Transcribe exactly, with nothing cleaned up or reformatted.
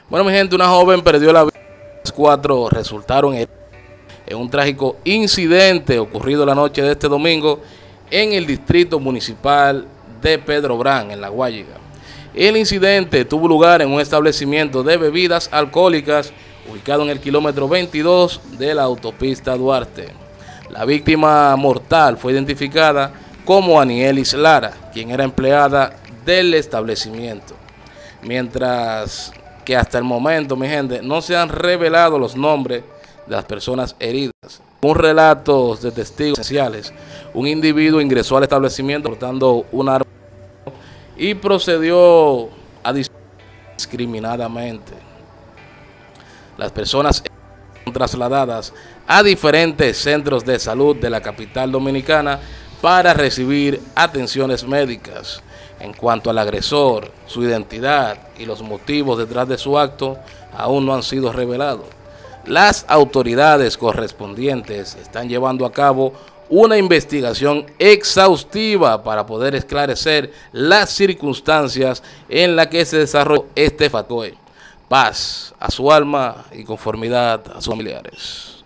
Bueno, mi gente, una joven perdió la vida. Las cuatro resultaron heridas en un trágico incidente ocurrido la noche de este domingo en el distrito municipal de Pedro Brán, en La Guayiga. El incidente tuvo lugar en un establecimiento de bebidas alcohólicas ubicado en el kilómetro veintidós de la autopista Duarte. La víctima mortal fue identificada como Anielis Lara, quien era empleada del establecimiento. Mientras que hasta el momento, mi gente, no se han revelado los nombres de las personas heridas. Según relatos de testigos esenciales, un individuo ingresó al establecimiento portando un arma y procedió a disparar indiscriminadamente. Las personas fueron trasladadas a diferentes centros de salud de la capital dominicana para recibir atenciones médicas. En cuanto al agresor, su identidad y los motivos detrás de su acto aún no han sido revelados. Las autoridades correspondientes están llevando a cabo una investigación exhaustiva para poder esclarecer las circunstancias en las que se desarrolló este factor. Paz a su alma y conformidad a sus familiares.